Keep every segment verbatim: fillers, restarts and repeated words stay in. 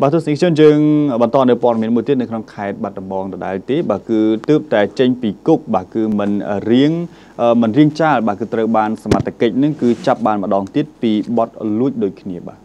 bà tôi xin chân chừng bản toàn được bọn mình một tiếtในក្នុងខេត្តបាត់ដំបងដដែលទេបើគឺទើបតែចេញពីគុកបើគឺមិនរៀងមិនរៀងចាលបើគឺត្រូវបានសមត្ថកិច្ចនឹងគឺចាប់បានម្ដងទៀតពីបទលួចដូចគ្នាបាទ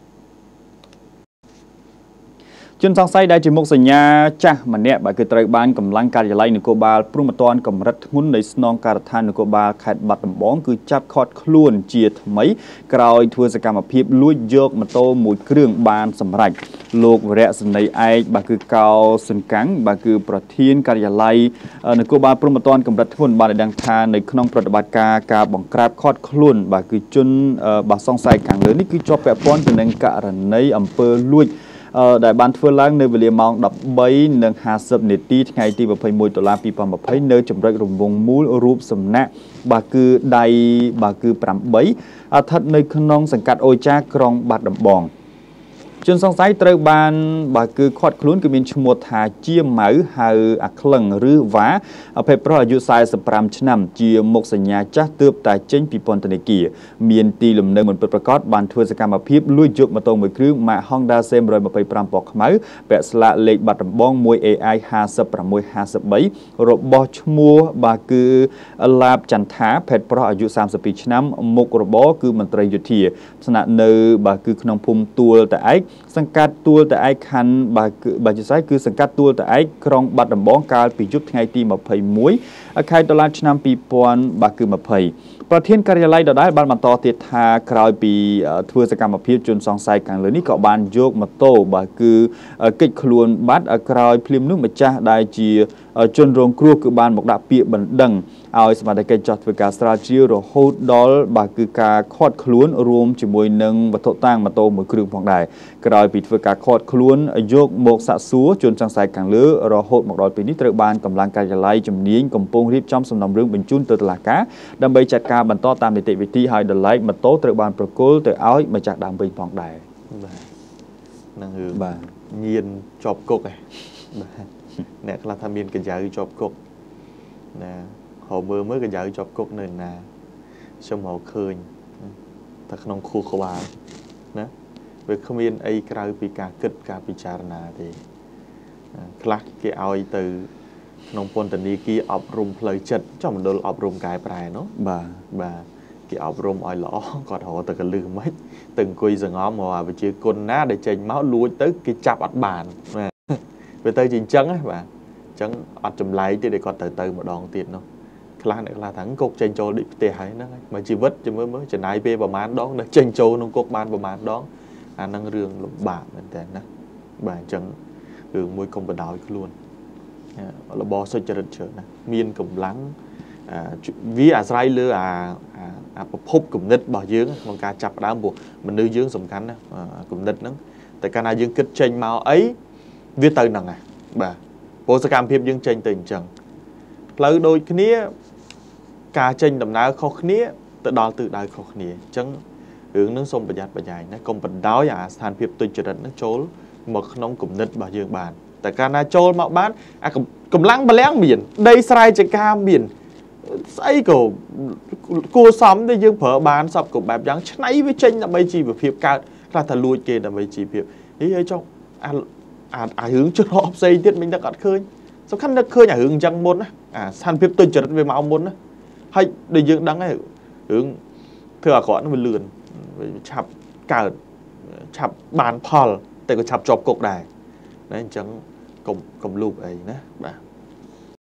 ជនសង្ស័យដែលជាមុខសញ្ញាចាស់ម្នាក់បើគឺត្រូវបានកម្លាំងការិយាល័យនគរបាលព្រំប្រទានកម្រិតធ្ងន់នៃស្នងការដ្ឋាននគរបាលខេត្តបាត់ដំបងគឺចាប់ឃាត់ខ្លួនជាថ្មីក្រោយធ្វើសកម្មភាពលួចយកម៉ូតូមួយគ្រឿងបានសម្រេចលោកវរៈសនីឯកបើគឺកោសុនកាំងបើគឺប្រធានការិយាល័យនគរបាលព្រំប្រទានកម្រិតធ្ងន់បានឲ្យដឹងថានៅក្នុងប្រតិបត្តិការការបង្ក្រាបឃាត់ខ្លួនបើគឺជនបាសសង្ស័យខាងលើនេះគឺជាប់ពាក់ព័ន្ធទៅនឹងករណីអំពើលួចដែលបានធ្វើឡើងនៅវេលាម៉ោង ដប់បី និង ហាសិប នាទីថ្ងៃទី ម្ភៃមួយ តុលា ពីរពាន់ម្ភៃ នៅចំណុចរង្វង់មូលរូបសំណាកបើគឺដៃបើគឺ ប្រាំបី ស្ថិតនៅក្នុងសង្កាត់អូចាក្រុងបាត់ដំបងជនសង្ស័យត្រូវបានបើគឺឃាត់ខ្លួនគឺមានឈ្មោះថាជាម៉ៅហៅអាក្លឹងឬវ៉ាភេទប្រុសអាយុសែសិបប្រាំឆ្នាំជាមុខសញ្ញាចាស់ទើបតែចេញពីពន្ធនាគារមានទីលំនៅមិនពិតប្រាកដបានធ្វើសកម្មភាពលួចយកម៉ូតូមួយគ្រឿងម៉ាក Honda C មួយម្ភៃប្រាំ ពណ៌ខ្មៅពាក់ស្លាកលេខបាត់ដំបង មួយ A I ห้าสิบหก ห้าสิบสาม របស់ឈ្មោះបើគឺឡាបចន្ទថាភេទប្រុសអាយុសាមសិបពីរឆ្នាំមុខរបរគឺមន្ត្រីយោធាស្នាក់នៅបើគឺក្នុងភូមិទួលតាឯកសង្កាត់ទួលតាឯកខណ្ឌបើគឺបើជាស្អែកគឺសង្កាត់ទួលតាឯកក្រុងបាត់ដំបងកាលពីយប់ថ្ងៃទី ម្ភៃមួយ ខែតុលាឆ្នាំ ពីរពាន់បើគឺ ម្ភៃ ប្រធានការិយាល័យដដែលបានបន្តទៀតថាក្រោយពីធ្វើសកម្មភាពជនសង្ស័យខាងលើនេះក៏បានយកម៉ូតូបើគឺកិច្ចខ្លួនបាត់ក្រោយភ្លាមនោះម្ចាស់ដែលជាជនរងគ្រោះគឺបានមកដាក់ពាក្យបណ្ដឹងឲ្យសមត្ថកិច្ចចោះធ្វើការស្រាវជ្រាវរហូតដល់បើគឺការឃាត់ខ្លួនរួមជាមួយនឹងវត្ថុតាងម៉ូតូមួយគ្រឿងផងដែរក្រោយពីធ្វើការឃាត់ខ្លួនយកមកសាកសួរជនសង្ស័យខាងលើរហូតមកដល់ពេលនេះត្រូវបានកម្លាំងការិយាល័យជំនាញកំពុងរៀបចំសំណុំរឿងបញ្ជូនទៅតុលាការដើម្បីចាត់ការបន្តតាមនីតិវិធីឲ្យដល់ឡែកម៉ូតូត្រូវបានប្រគល់ទៅឲ្យម្ចាស់ដើមវិញផងដែរបាទនឹងរឿងបាទញៀនជាប់គុកឯងបាទអ្នកខ្លះថាមានកញ្ចៅជាប់គុកណាហៅមើលមើលកញ្ចៅជាប់គុកនៅណាខ្ញុំហៅឃើញតែក្នុងខួរក្បាលណាវាគ្មានអីក្រៅពីការគិតការពិចារណាទេខ្លះគេឲ្យទៅក្នុងពន្ធនាគារអប់រំផ្លូវចិត្តចំមណ្ឌលអប់រំកែប្រែនោះបាទបាទគេអប់រំឲ្យល្អគាត់រកទៅកលឹះមិនទៅអង្គុយសងំមកវិជាគុណណាដែលចេញមកលួចទៅគេចាប់អត់បានបាទវាទៅជាអញ្ចឹងណាបាទអញ្ចឹងអត់ចម្លែកទេដែលគាត់ទៅទៅម្ដងទៀតនោះខ្លះអ្នកខ្លះថាគុកចេញចូលដូចផ្ទះហើយហ្នឹងហើយមកជីវិតជមើលមើលចំណាយពេលប្រហែលដងដល់ចេញចូលក្នុងគុកបានប្រហែលដងអាហ្នឹងរឿងលំបាកមែនតើណាបាទអញ្ចឹងរឿងមួយកុំបដោយខ្លួនរបបសុចរិតច្រើនណាមានកម្លាំងវាអាស្រ័យលើអាអាប្រភពគំនិតរបស់យើងក្នុងការចាប់ផ្ដើមព្រោះមនុស្សយើងសំខាន់ណាគំនិតហ្នឹងតែកាលណាយើងគិតចេញមកអីវាទៅហ្នឹងណាបាទព្រោះសកម្មភាពយើងចេញទៅអញ្ចឹងផ្លូវដូចគ្នាការចេញដំណើរខុសគ្នាទៅដល់ទិសដៅខុសគ្នាអញ្ចឹងរឿងហ្នឹងសូមប្រយ័ត្នប្រយែងណាកុំបដោយអាស្ថានភាពទុច្ចរិតហ្នឹងចូលមកក្នុងគំនិតរបស់យើងបានតែកាលណាចូលមកបានអាកម្លាំងបលាំងមានដីស្រែចការមានស្អីក៏គួរសមដែលយើងប្រើបានសពគ្រប់បែបយ៉ាងឆ្នៃវាចេញដើម្បីជីវភាពកើតខ្លះថាលួចគេដើម្បីជីវភាពហីហើយចុះអាអារឿងចុះរកផ្សេងទៀតមិនដឹកអត់ឃើញសំខាន់នឹកឃើញអារឿងអញ្ចឹងមុនណាអាស្ថានភាពទុច្ចរិតវាមកមុនណាហើយដូចយើងដឹងហើយរឿងធ្វើអាក្រក់នោះវាលឿនវាឆាប់កើតឆាប់បានផលតែក៏ឆាប់ជាប់គុកដែរណាអញ្ចឹងកុំកុំលូកអីណាបាទ